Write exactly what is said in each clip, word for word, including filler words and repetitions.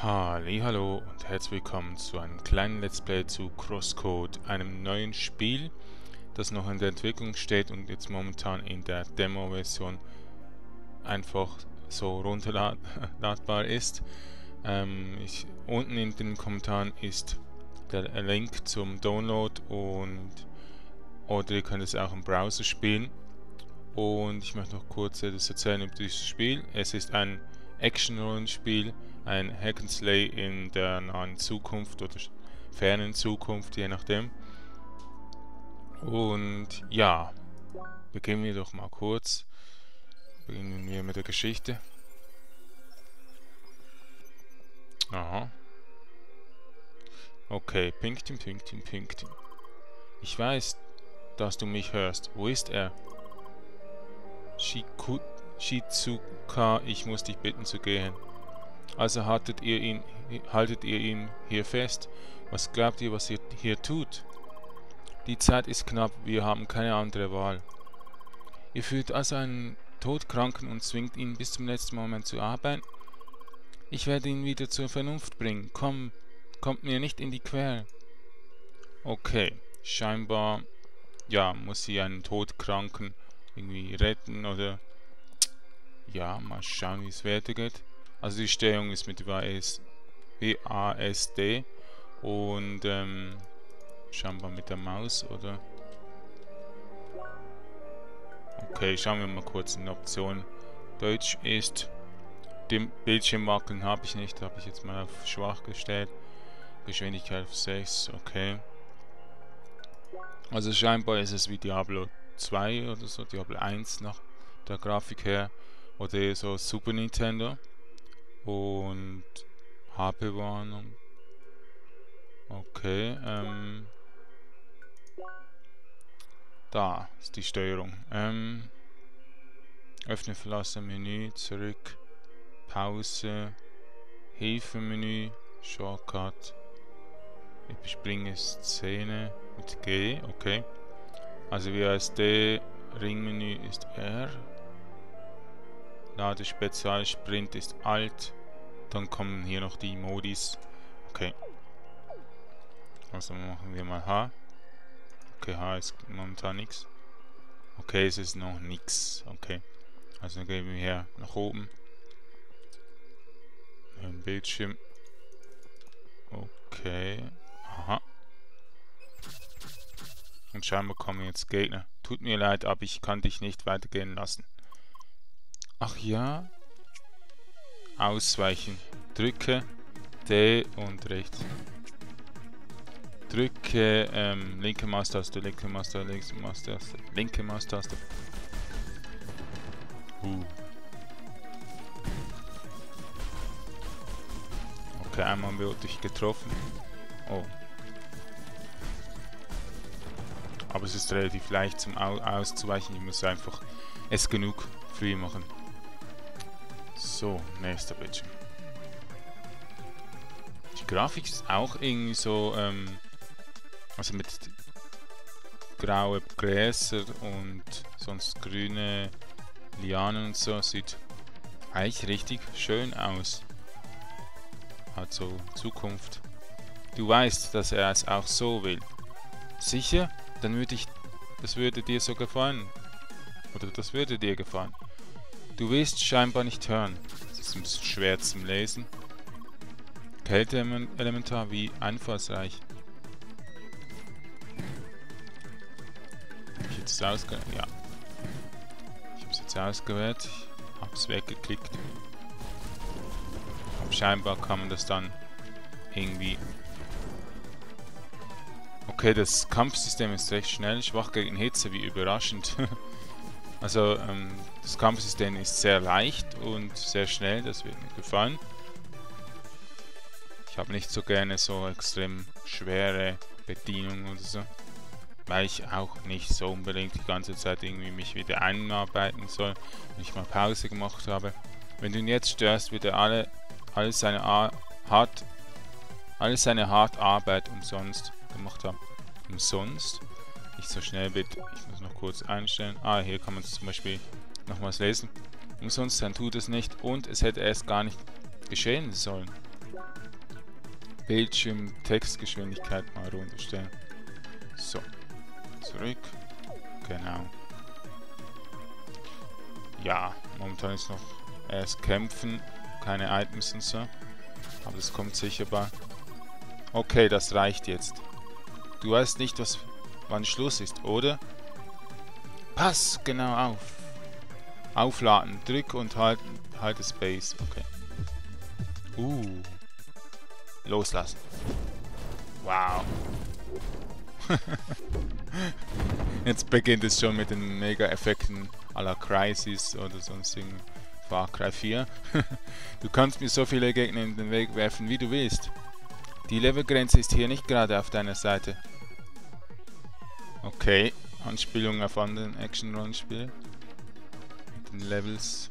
Hallo und herzlich willkommen zu einem kleinen Let's Play zu Crosscode, einem neuen Spiel, das noch in der Entwicklung steht und jetzt momentan in der Demo-Version einfach so runterladbar ist. Ähm, ich, unten in den Kommentaren ist der Link zum Download und oder ihr könnt es auch im Browser spielen. Und ich möchte noch kurz etwas erzählen über dieses Spiel. Es ist ein Action-Rollenspiel, ein Hack-and-Slay in der nahen Zukunft oder fernen Zukunft, je nachdem. Und ja, beginnen wir doch mal kurz. Beginnen wir mit der Geschichte. Aha. Okay, Pinktin, Pinktin, Pinktin. Ich weiß, dass du mich hörst. Wo ist er? Shiku, Shizuka, ich muss dich bitten zu gehen. Also haltet ihr ihn, haltet ihr ihn hier fest. Was glaubt ihr, was ihr hier tut? Die Zeit ist knapp, wir haben keine andere Wahl. Ihr führt also einen Todkranken und zwingt ihn bis zum letzten Moment zu arbeiten? Ich werde ihn wieder zur Vernunft bringen. Komm, kommt mir nicht in die Quere. Okay, scheinbar, ja, muss sie einen Todkranken irgendwie retten oder, ja, mal schauen, wie es weitergeht. Also die Steuerung ist mit W A S D und ähm, scheinbar mit der Maus, oder? Okay, schauen wir mal kurz in Optionen. Deutsch ist, den Bildschirmwackeln habe ich nicht, habe ich jetzt mal auf schwach gestellt. Geschwindigkeit auf sechs, okay. Also scheinbar ist es wie Diablo zwei oder so, Diablo eins nach der Grafik her, oder so Super Nintendo. Und H P-Warnung. Okay, ähm. Da ist die Steuerung. Ähm. Öffne, verlasse Menü, zurück, Pause, Hilfemenü, Shortcut, überspringe Szene mit G, okay. Also W A S D, Ringmenü ist R. Lade Spezial, Sprint ist Alt. Dann kommen hier noch die Modis. Okay. Also machen wir mal H. Okay, H ist momentan nichts. Okay, es ist noch nichts. Okay. Also dann gehen wir hier nach oben. Ein Bildschirm. Okay. Aha. Und scheinbar kommen jetzt Gegner. Tut mir leid, aber ich kann dich nicht weitergehen lassen. Ach ja. Ausweichen. Drücke D und rechts. Drücke ähm, linke Maustaste, linke Maustaste, linke Maustaste, linke Maustaste. Uh. Okay, einmal wurde ich getroffen. Oh. Aber es ist relativ leicht zum Au auszuweichen. Ich muss einfach es genug free machen. So, nächster Bildschirm. Die Grafik ist auch irgendwie so, ähm, also mit graue Gräser und sonst grüne Lianen und so, sieht eigentlich richtig schön aus. Hat so Zukunft. Du weißt, dass er es auch so will. Sicher? Dann würde ich, das würde dir so gefallen. Oder das würde dir gefallen. Du willst scheinbar nicht hören. Das ist ein bisschen schwer zum Lesen. Kälteelementar, wie einfallsreich. Hab ich jetzt ausgewählt? Ja. Ich habe es jetzt ausgewählt. Ich habe es weggeklickt. Aber scheinbar kann man das dann irgendwie... Okay, das Kampfsystem ist recht schnell. Schwach gegen Hitze, wie überraschend. Also, ähm, das Kampfsystem ist sehr leicht und sehr schnell, das wird mir gefallen. Ich habe nicht so gerne so extrem schwere Bedienungen oder so, weil ich auch nicht so unbedingt die ganze Zeit irgendwie mich wieder einarbeiten soll, wenn ich mal Pause gemacht habe. Wenn du ihn jetzt störst, wird er alle, alles seine A hart, alles seine hart Arbeit umsonst gemacht haben. Umsonst? Nicht so schnell bitte. Ich muss noch kurz einstellen. Ah, hier kann man es zum Beispiel nochmals lesen. Umsonst, dann tut es nicht und es hätte erst gar nicht geschehen sollen. Bildschirm-Textgeschwindigkeit mal runterstellen. So. Zurück. Genau. Ja, momentan ist noch erst kämpfen. Keine Items und so. Aber das kommt sicher bei. Okay, das reicht jetzt. Du weißt nicht, was, wann Schluss ist, oder? Pass genau auf. Aufladen. Drück und halt, halte Space. Okay. Uh. Loslassen. Wow. Jetzt beginnt es schon mit den Mega-Effekten à la Crysis oder sonstigen Far Cry vier. Du kannst mir so viele Gegner in den Weg werfen, wie du willst. Die Levelgrenze ist hier nicht gerade auf deiner Seite. Okay, Anspielung auf anderen Action-Rollenspiele. Mit den Levels.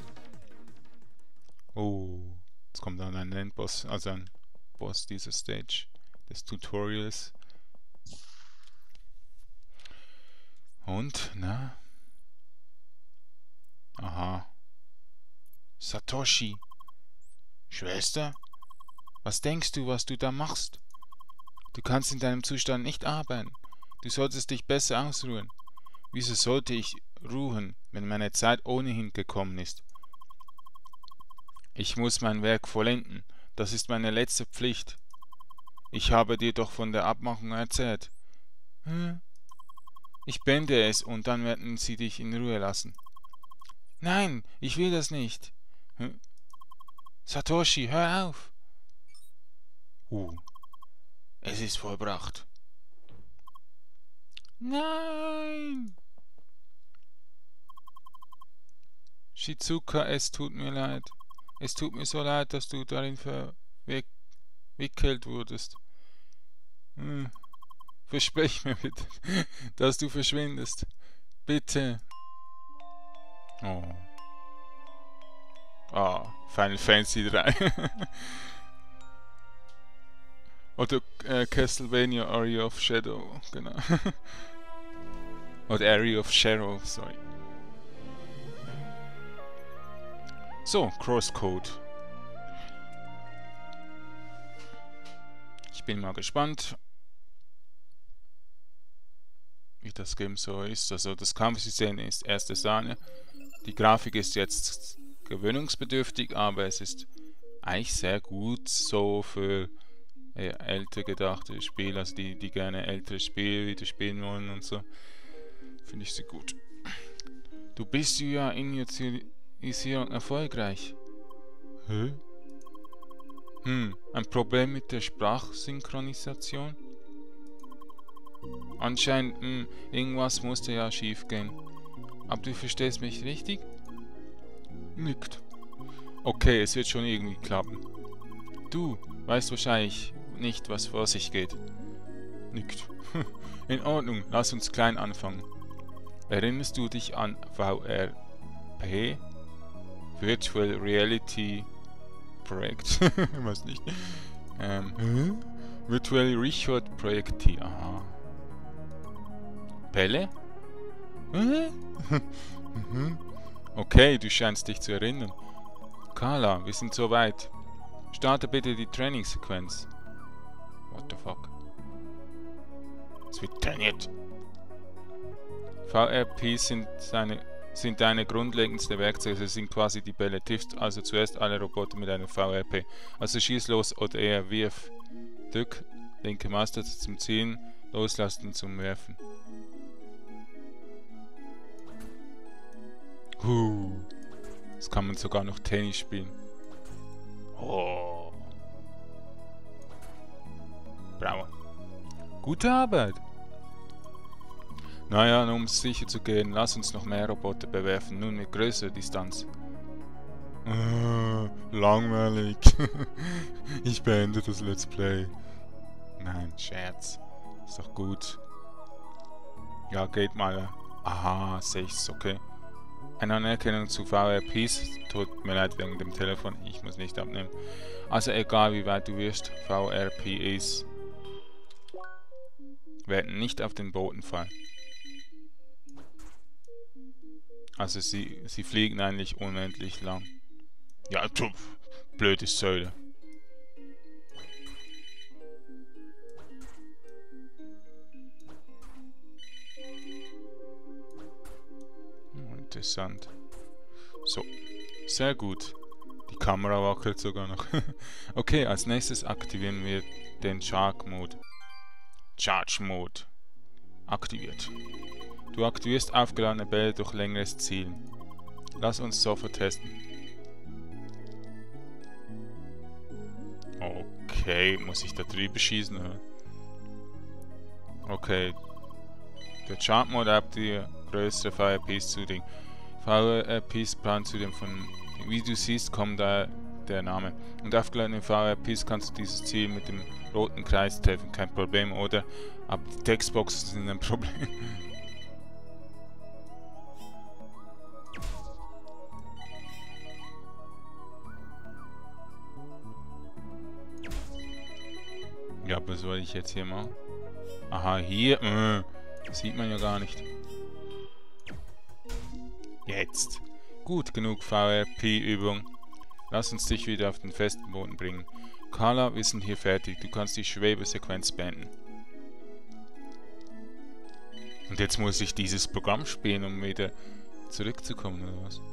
Oh, jetzt kommt dann ein Endboss, also ein Boss dieser Stage des Tutorials. Und, na? Aha. Satoshi. Schwester? Was denkst du, was du da machst? Du kannst in deinem Zustand nicht arbeiten. Du solltest dich besser ausruhen. Wieso sollte ich ruhen, wenn meine Zeit ohnehin gekommen ist? Ich muss mein Werk vollenden. Das ist meine letzte Pflicht. Ich habe dir doch von der Abmachung erzählt. Hm? Ich beende es und dann werden sie dich in Ruhe lassen. Nein, ich will das nicht. Hm? Satoshi, hör auf. Uh, es ist vollbracht. Nein! Shizuka, es tut mir leid. Es tut mir so leid, dass du darin verwickelt wurdest. Hm. Versprich mir bitte, dass du verschwindest. Bitte. Oh. Ah, Final Fantasy drei. Oder äh, Castlevania Area of Shadow, genau. Oder Area of Shadow, sorry. So, Crosscode. Ich bin mal gespannt, wie das Game so ist. Also das Kampfsystem ist erste Sahne. Die Grafik ist jetzt gewöhnungsbedürftig, aber es ist eigentlich sehr gut so für äh, älter gedachte Spiele, also die, die gerne ältere Spiele wieder spielen wollen und so. Finde ich sie gut. Du bist ja Initialisierung erfolgreich. Hä? Hm, ein Problem mit der Sprachsynchronisation? Anscheinend, mh, irgendwas musste ja schief gehen. Aber du verstehst mich richtig? Nickt. Okay, es wird schon irgendwie klappen. Du weißt wahrscheinlich nicht, was vor sich geht. Nickt. In Ordnung, lass uns klein anfangen. Erinnerst du dich an V R P? Virtual Reality Projekt? Ich weiß nicht. Ähm, hä? Virtual Record Projekt, aha. Pelle? Okay, du scheinst dich zu erinnern. Carla, wir sind soweit. Starte bitte die Trainingssequenz. What the fuck? Es wird trainiert. V R Ps sind, seine, sind deine grundlegendste Werkzeuge. Sie sind quasi die Bälle. Triffst also zuerst alle Roboter mit einem V R P. Also schieß los oder eher wirf. Drück linke Maustaste zum Zielen, loslassen zum Werfen. Uh, jetzt kann man sogar noch Tennis spielen. Oh. Bravo. Gute Arbeit. Naja, um sicher zu gehen, lass uns noch mehr Roboter bewerfen, nun mit größerer Distanz. Uh, langweilig. Ich beende das Let's Play. Nein, Scherz. Ist doch gut. Ja, geht mal. Aha, sechs, okay. Eine Anerkennung zu V R Ps. Tut mir leid wegen dem Telefon, ich muss nicht abnehmen. Also egal wie weit du wirst, V R Ps werden nicht auf den Boden fallen. Also sie, sie fliegen eigentlich unendlich lang. Ja, tschupf, blöde Säule. interessant. So, sehr gut. Die Kamera wackelt sogar noch. Okay, als nächstes aktivieren wir den Charge Mode. Charge Mode. Aktiviert. Du aktivierst aufgeladene Bälle durch längeres Zielen. Lass uns sofort testen. Okay, muss ich da drüber schießen, oder? Okay. Der Charge Mode erlaubt dir größere V R Ps zu den V R Ps planen zu dem von, wie du siehst, kommt da der Name. Und aufgeladene V R Ps kannst du dieses Ziel mit dem roten Kreis treffen, kein Problem, oder? Aber die Textboxen sind ein Problem. Ja, was soll ich jetzt hier machen? Aha, hier. Äh, sieht man ja gar nicht. Jetzt. Gut, genug V R P-Übung. Lass uns dich wieder auf den festen Boden bringen. Carla, wir sind hier fertig. Du kannst die Schwebesequenz beenden. Und jetzt muss ich dieses Programm spielen, um wieder zurückzukommen, oder was?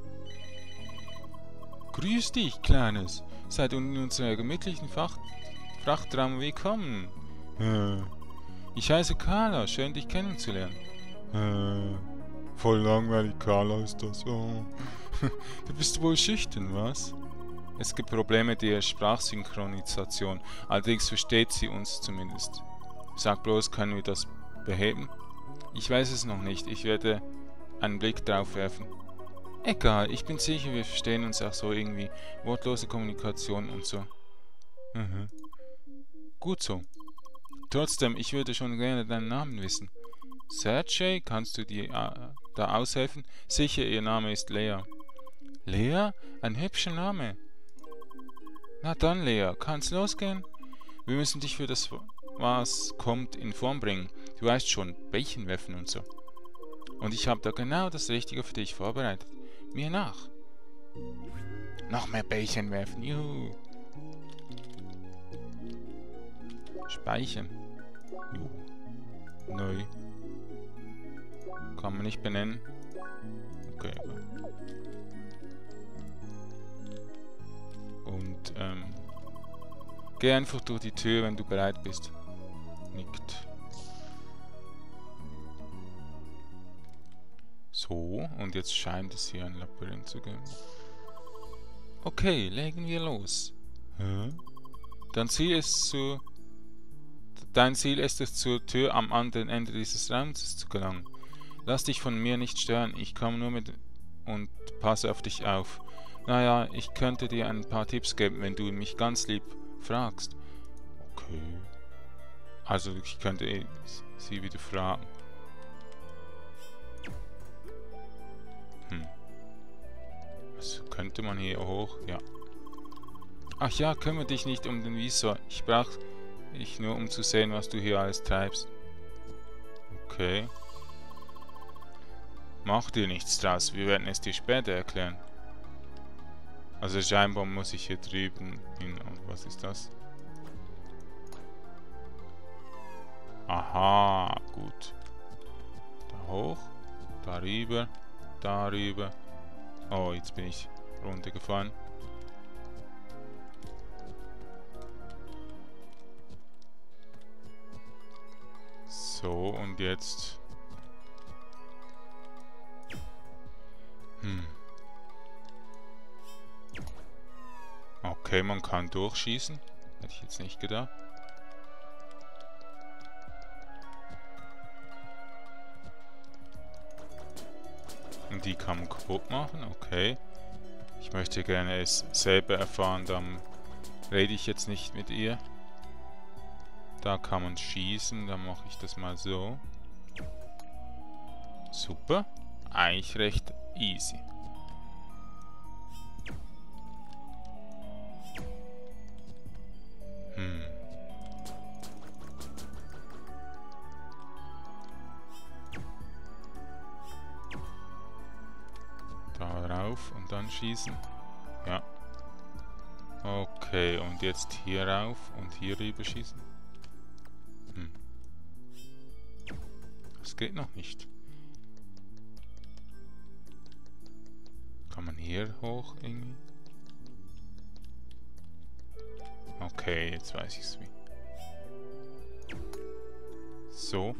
Grüß dich, Kleines. Seid in unserer gemütlichen Fach Frachtraum willkommen. Äh, ich heiße Carla, schön dich kennenzulernen. Äh, voll langweilig, Carla ist das. Oh. Du bist wohl schüchtern, was? Es gibt Probleme der Sprachsynchronisation, allerdings versteht sie uns zumindest. Sag bloß, können wir das beheben? Ich weiß es noch nicht, ich werde einen Blick drauf werfen. Egal, ich bin sicher, wir verstehen uns auch so irgendwie. Wortlose Kommunikation und so. Mhm. Gut so. Trotzdem, ich würde schon gerne deinen Namen wissen. Sergej, kannst du dir äh, da aushelfen? Sicher, ihr Name ist Lea. Lea? Ein hübscher Name. Na dann, Lea, kann's losgehen? Wir müssen dich für das, was kommt, in Form bringen. Du weißt schon, Bällchen werfen und so. Und ich habe da genau das Richtige für dich vorbereitet. Mir nach. Noch mehr Bällchen werfen, juhu. Speichern. Juhu. Neu. Kann man nicht benennen. Okay, okay. Und, ähm... geh einfach durch die Tür, wenn du bereit bist. Nickt. So, und jetzt scheint es hier ein Labyrinth zu geben. Okay, legen wir los. Hä? Dein Ziel ist zu... Dein Ziel ist es, zur Tür am anderen Ende dieses Raums zu gelangen. Lass dich von mir nicht stören, ich komme nur mit und passe auf dich auf. Naja, ich könnte dir ein paar Tipps geben, wenn du mich ganz lieb fragst. Okay. Also ich könnte sie wieder fragen. Hm. Was könnte man hier hoch? Ja. Ach ja, kümmere dich nicht um den Visor. Ich brauch ich nur, um zu sehen, was du hier alles treibst. Okay. Mach dir nichts draus, wir werden es dir später erklären. Also scheinbar muss ich hier drüben hin. Und was ist das? Aha, gut. Da hoch, darüber, darüber. Oh, jetzt bin ich runtergefahren. So, und jetzt... Hm. Okay, man kann durchschießen. Hätte ich jetzt nicht gedacht. Und die kann man kaputt machen, okay. Ich möchte gerne es selber erfahren, dann rede ich jetzt nicht mit ihr. Da kann man schießen, dann mache ich das mal so. Super. Eigentlich recht easy. Hm. Darauf und dann schießen. Ja. Okay, und jetzt hier rauf und hier rüber schießen. Hm. Das geht noch nicht. Kann man hier hoch irgendwie? Okay, jetzt weiß ich's wie. So.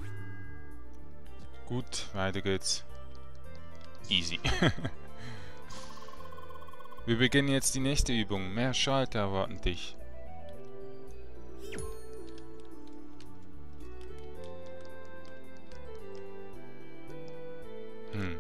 Gut, weiter geht's. Easy. Wir beginnen jetzt die nächste Übung. Mehr Schalter erwarten dich. Hm.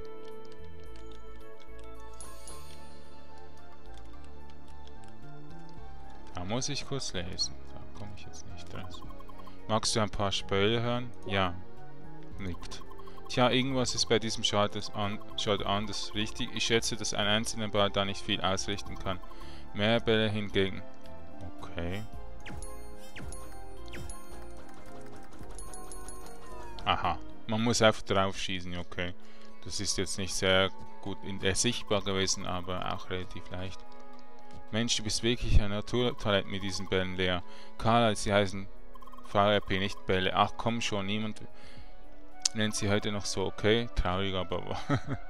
Da muss ich kurz lesen. Da komme ich jetzt nicht raus. Magst du ein paar Spöle hören? Ja. Nickt. Tja, irgendwas ist bei diesem Schalter an, Schalter anders richtig. Ich schätze, dass ein einzelner Ball da nicht viel ausrichten kann. Mehr Bälle hingegen. Okay. Aha. Man muss einfach drauf schießen, okay. Das ist jetzt nicht sehr gut in, äh, sichtbar gewesen, aber auch relativ leicht. Mensch, du bist wirklich ein Naturtalent mit diesen Bällen, Lea. Karl, sie heißen V R P, nicht Bälle. Ach komm schon, niemand nennt sie heute noch so, okay? Traurig, aber wahr.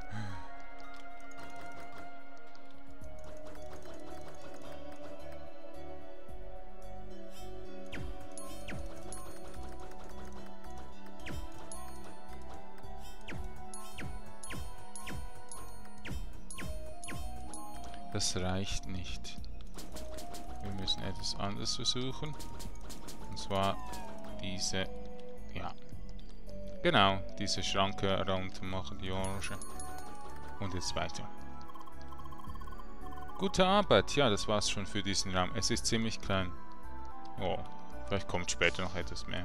Das reicht nicht. Wir müssen etwas anderes versuchen. Und zwar diese, ja, genau, diese Schranke runter machen, die Orange. Und jetzt weiter. Gute Arbeit. Ja, das war's schon für diesen Raum. Es ist ziemlich klein. Oh, vielleicht kommt später noch etwas mehr.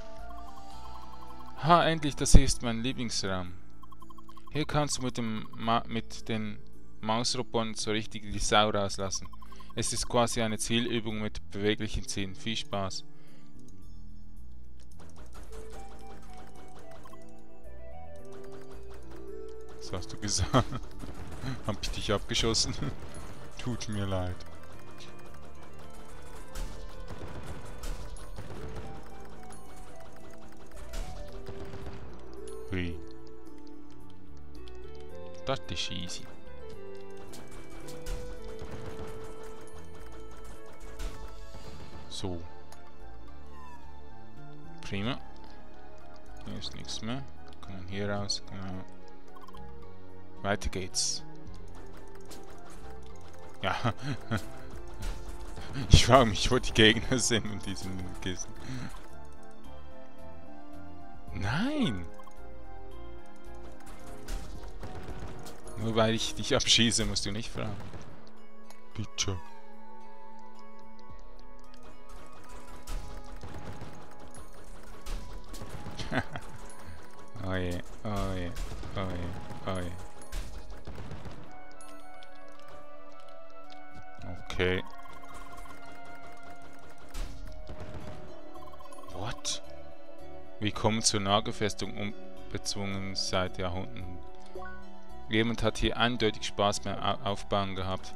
Ha, endlich, das hier ist mein Lieblingsraum. Hier kannst du mit dem Ma mit den Mausrobotern so richtig die Sau rauslassen. Es ist quasi eine Zielübung mit beweglichen Zielen. Viel Spaß. Was hast du gesagt? Hab ich dich abgeschossen? Tut mir leid. Hui. Das ist easy. So. Prima. Hier ist nichts mehr. Kann man hier raus. Genau. Weiter geht's. Ja. Ich frage mich, wo die Gegner sind in diesem Kissen. Nein! Nur weil ich dich abschieße, musst du nicht fragen. Bitte. Oh je, oh je, oh je, oh je. Okay. What? Willkommen zur Nagelfestung unbezwungen seit Jahrhunderten. Jemand hat hier eindeutig Spaß beim Aufbauen gehabt.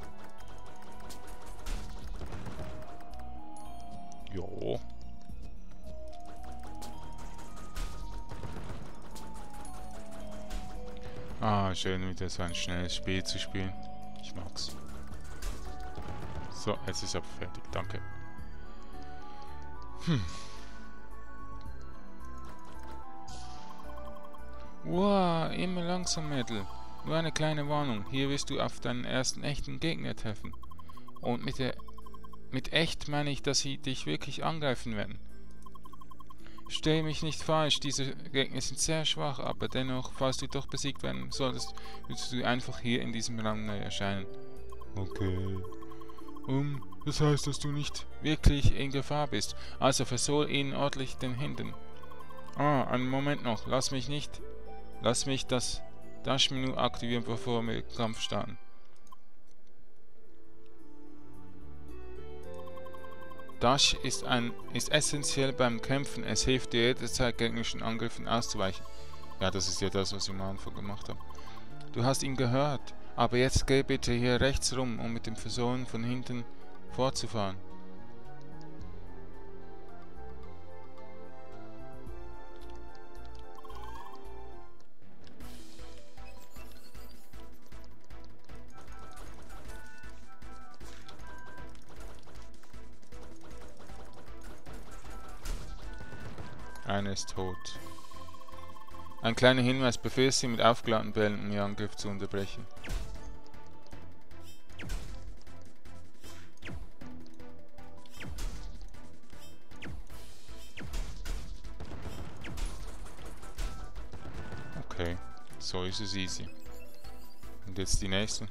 Jo. Ah, schön, wieder so ein schnelles Spiel zu spielen. Ich mag's. So, jetzt ist aber fertig. Danke. Hm. Wow, immer langsam, Mädel. Nur eine kleine Warnung. Hier wirst du auf deinen ersten echten Gegner treffen. Und mit der... Mit echt meine ich, dass sie dich wirklich angreifen werden. Stell mich nicht falsch, diese Gegner sind sehr schwach, aber dennoch, falls du doch besiegt werden solltest, würdest du einfach hier in diesem Raum neu erscheinen. Okay. Um, das heißt, dass du nicht wirklich in Gefahr bist. Also versohl ihnen ordentlich den Hintern. Ah, einen Moment noch. Lass mich nicht... Lass mich das Dash-Menü aktivieren, bevor wir den Kampf starten. Dash ist, ein, ist essentiell beim Kämpfen. Es hilft dir jederzeit gegnerischen Angriffen auszuweichen. Ja, das ist ja das, was ich am Anfang gemacht habe. Du hast ihn gehört. Aber jetzt geh bitte hier rechts rum, um mit dem Versohlen von hinten fortzufahren. Einer ist tot. Ein kleiner Hinweis, befehl sie mit aufgeladenen Bällen, um ihren Angriff zu unterbrechen. Okay, so ist es easy. Und jetzt die nächste.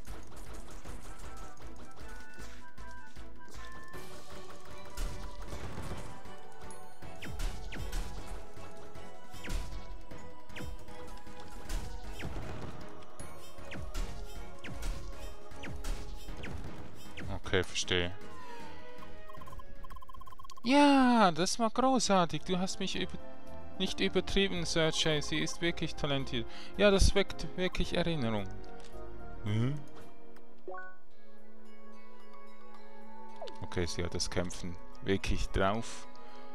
Okay, verstehe. Ja, das war großartig. Du hast mich über nicht übertrieben, Cersei. Sie ist wirklich talentiert. Ja, das weckt wirklich Erinnerung. Hm? Okay, sie hat das Kämpfen wirklich drauf.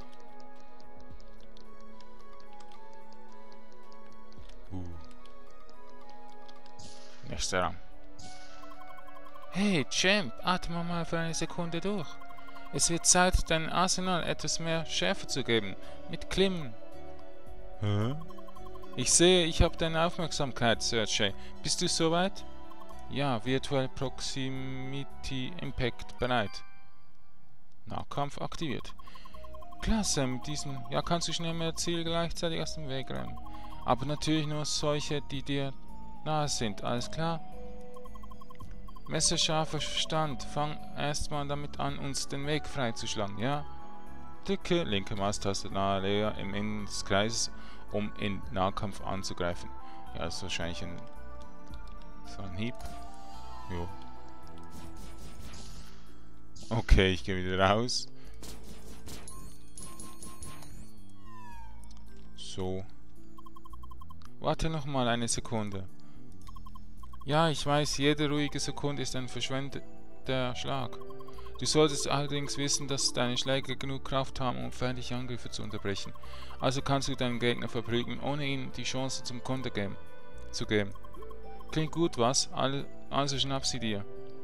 Uh. Nächster Rang. Hey, Champ, atme mal für eine Sekunde durch. Es wird Zeit, deinem Arsenal etwas mehr Schärfe zu geben. Mit Klimmen. Hä? Ich sehe, ich habe deine Aufmerksamkeit, Cersei. Bist du soweit? Ja, Virtual Proximity Impact bereit. Nahkampf aktiviert. Klasse, mit diesem... Ja, kannst du schnell mehr Ziel gleichzeitig aus dem Weg rennen. Aber natürlich nur solche, die dir nahe sind. Alles klar? Messerscharfer Verstand. Fang erstmal damit an, uns den Weg freizuschlagen, ja? Drücke linke Maustaste nahe Lea im Inneren des Kreises, um in Nahkampf anzugreifen. Ja, das ist wahrscheinlich ein... So ein Hieb. Jo. Okay, ich gehe wieder raus. So. Warte noch mal eine Sekunde. Ja, ich weiß, jede ruhige Sekunde ist ein verschwendeter Schlag. Du solltest allerdings wissen, dass deine Schläge genug Kraft haben, um feindliche Angriffe zu unterbrechen. Also kannst du deinen Gegner verprügeln, ohne ihm die Chance zum Konter geben, zu geben. Klingt gut, was? Also schnapp sie dir.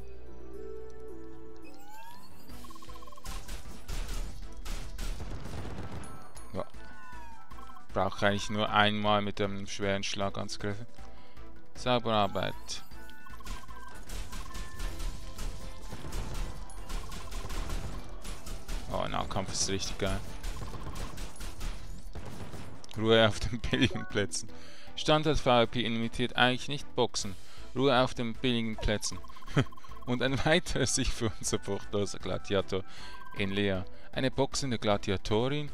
Ja. Brauche eigentlich nur einmal mit einem schweren Schlag anzugreifen. Saubere Arbeit. Oh, Nahkampf ist richtig geil. Ruhe auf den billigen Plätzen. Standard-VoIP imitiert eigentlich nicht Boxen. Ruhe auf den billigen Plätzen. Und ein weiterer sich für unser furchtloser Gladiator in Lea. Eine boxende Gladiatorin?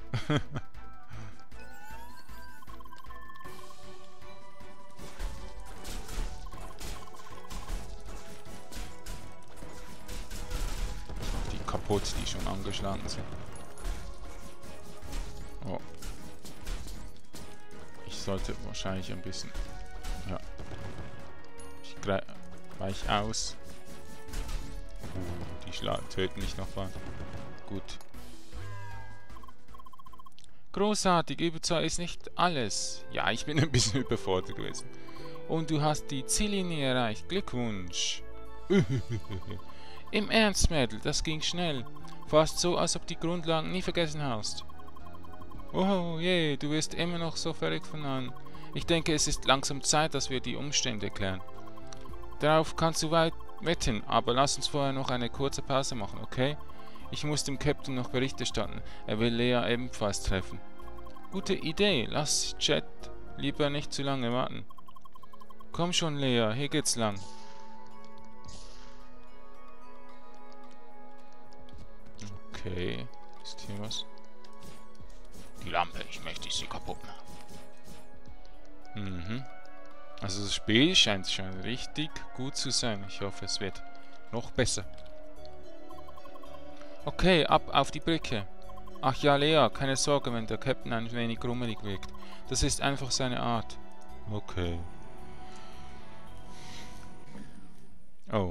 Die kaputt, die schon angeschlagen sind. Oh. Ich sollte wahrscheinlich ein bisschen... Ja. Ich weich aus. Uh, die Schla töten mich noch mal. Gut. Großartig, Überzahl ist nicht alles. Ja, ich bin ein bisschen überfordert gewesen. Und du hast die Ziellinie erreicht. Glückwunsch. Im Ernst, Mädel, das ging schnell. Fast so, als ob du die Grundlagen nie vergessen hast. Oh je, du wirst immer noch so verrückt von an. Ich denke, es ist langsam Zeit, dass wir die Umstände klären. Darauf kannst du weit wetten, aber lass uns vorher noch eine kurze Pause machen, okay? Ich muss dem Captain noch Bericht erstatten. Er will Lea ebenfalls treffen. Gute Idee, lass Chat lieber nicht zu lange warten. Komm schon, Lea, hier geht's lang. Okay, ist hier was? Die Lampe, ich möchte sie kaputt machen. Mhm. Also das Spiel scheint schon richtig gut zu sein. Ich hoffe, es wird noch besser. Okay, ab auf die Brücke. Ach ja, Lea, keine Sorge, wenn der Captain ein wenig grummelig wirkt. Das ist einfach seine Art. Okay. Oh.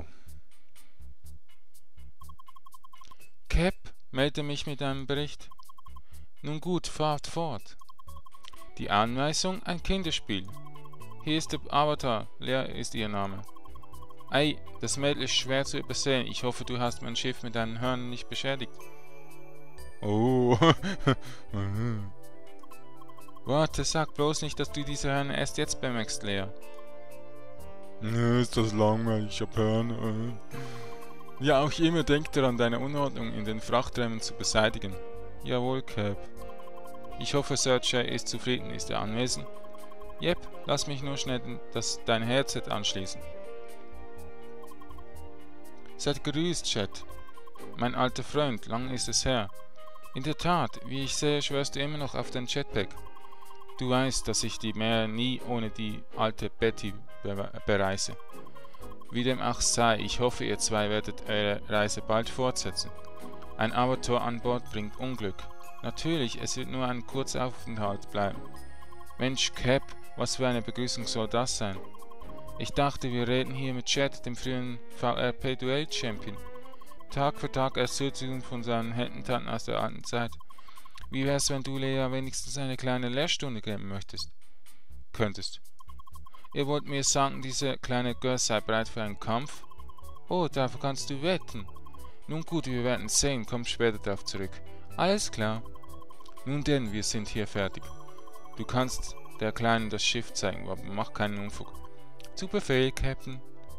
Cap, melde mich mit einem Bericht. Nun gut, fahrt fort. Die Anweisung, ein Kinderspiel. Hier ist der Avatar, Lea ist ihr Name. Ei, das Mädel ist schwer zu übersehen. Ich hoffe, du hast mein Schiff mit deinen Hörnern nicht beschädigt. Oh. Warte, sag bloß nicht, dass du diese Hörner erst jetzt bemerkst, Lea. Nö, ist das langweilig, ich hab Hörner. Ja, auch immer denk daran, deine Unordnung in den Frachträumen zu beseitigen. Jawohl, Cap. Ich hoffe, Sergei ist zufrieden. Ist er anwesend? Jep, lass mich nur schnell das, dein Headset anschließen. Seid grüßt, Chat. Mein alter Freund, lang ist es her. In der Tat, wie ich sehe, schwörst du immer noch auf den Jetpack. Du weißt, dass ich die Meer nie ohne die alte Betty be bereise. Wie dem auch sei, ich hoffe, ihr zwei werdet eure Reise bald fortsetzen. Ein Abenteuer an Bord bringt Unglück. Natürlich, es wird nur ein kurzer Aufenthalt bleiben. Mensch, Cap, was für eine Begrüßung soll das sein? Ich dachte, wir reden hier mit Chad, dem früheren V R P-Duell-Champion. Tag für Tag erzählt sie uns von seinen Heldentaten aus der alten Zeit. Wie wär's, wenn du Lea wenigstens eine kleine Lehrstunde geben möchtest? Könntest. Ihr wollt mir sagen, diese kleine Girl sei bereit für einen Kampf? Oh, dafür kannst du wetten. Nun gut, wir werden sehen, kommt später darauf zurück. Alles klar. Nun denn, wir sind hier fertig. Du kannst der Kleinen das Schiff zeigen, aber mach keinen Unfug. Zu Befehl, Captain.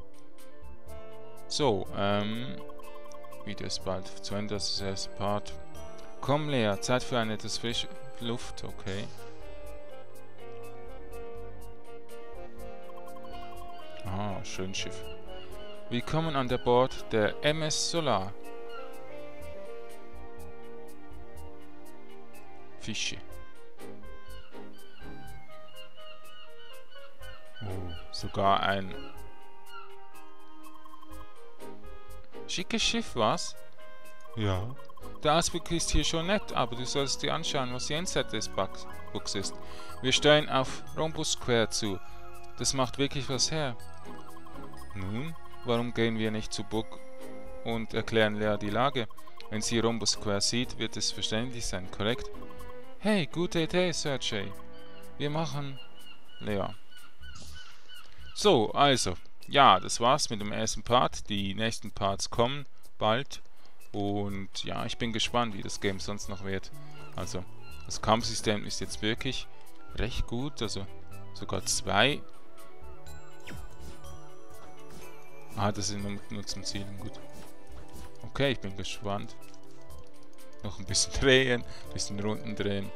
So, ähm... Video ist bald zu Ende, das ist der erste Part. Komm, Lea, Zeit für eine etwas frische Luft, okay. Ah, schön Schiff. Willkommen an der Bord der M S Solar. Fische. Oh, sogar ein schickes Schiff, was? Ja. Der Ausblick ist hier schon nett, aber du sollst dir anschauen, was jenseits des Bugs ist. Wir steuern auf Rhombus Square zu. Das macht wirklich was her. Nun, warum gehen wir nicht zu Bug und erklären Lea die Lage? Wenn sie Rhombus Square sieht, wird es verständlich sein, korrekt? Hey, gute Idee, Sergei. Wir machen Lea. So, also, ja, das war's mit dem ersten Part. Die nächsten Parts kommen bald. Und ja, ich bin gespannt, wie das Game sonst noch wird. Also, das Kampfsystem ist jetzt wirklich recht gut. Also, sogar zwei. Ah, das ist nur, nur zum Zielen, gut. Okay, ich bin gespannt. Noch ein bisschen drehen, ein bisschen Runden drehen.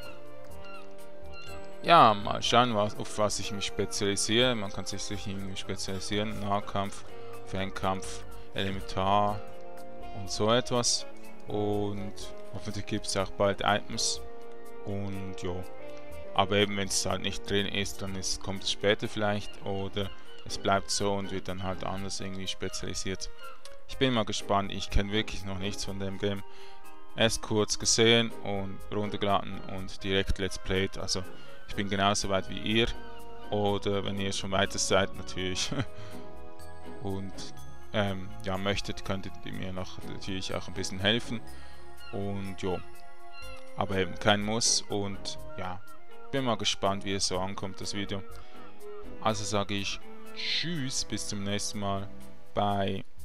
Ja, mal schauen, was, auf was ich mich spezialisiere. Man kann sich sicher irgendwie spezialisieren. Nahkampf, Fernkampf, Elementar und so etwas. Und hoffentlich gibt es auch bald Items. Und ja. Aber eben, wenn es halt nicht drin ist, dann ist, kommt es später vielleicht. Oder es bleibt so und wird dann halt anders irgendwie spezialisiert. Ich bin mal gespannt. Ich kenne wirklich noch nichts von dem Game. Erst kurz gesehen und runtergeladen und direkt Let's Played. Also ich bin genauso weit wie ihr. Oder wenn ihr schon weiter seid, natürlich. Und ähm, ja, möchtet, könntet ihr mir noch natürlich auch ein bisschen helfen. Und ja, aber eben kein Muss. Und ja, bin mal gespannt, wie es so ankommt, das Video. Also sage ich Tschüss, bis zum nächsten Mal. Bye.